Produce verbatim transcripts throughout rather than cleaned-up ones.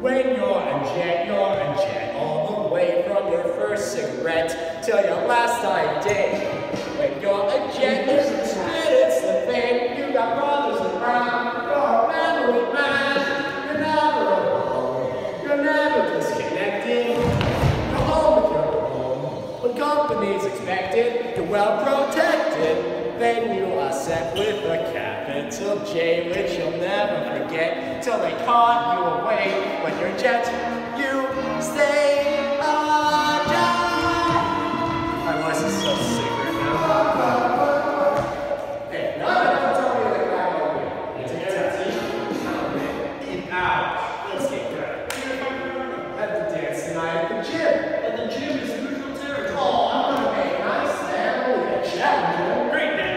When you're a jet, you're a jet, all the way from your first cigarette till your last dying day. When you're a jet, it's the spit, it's the fame. You got brothers around, you're a memory man. You're never alone, you're never disconnected. You're home with your home. When company's expected, you're well protected. Then you are set with a capital J, which you'll never forget till they caught you away. When you're jet, you stay alive. My voice is so sick right now. Hey, no, don't tell me the guy over here. It's a tattoo. Eat out. Let's get good. At the dance tonight at the gym. At the gym is neutral territory. Oh, I'm gonna make nice there. Only a challenger. Great day.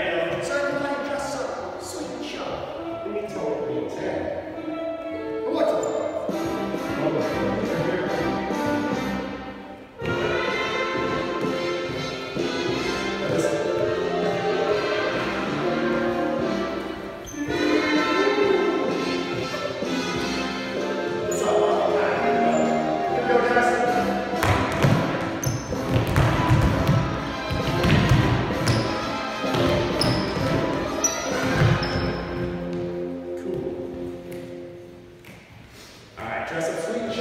Dress up sweet.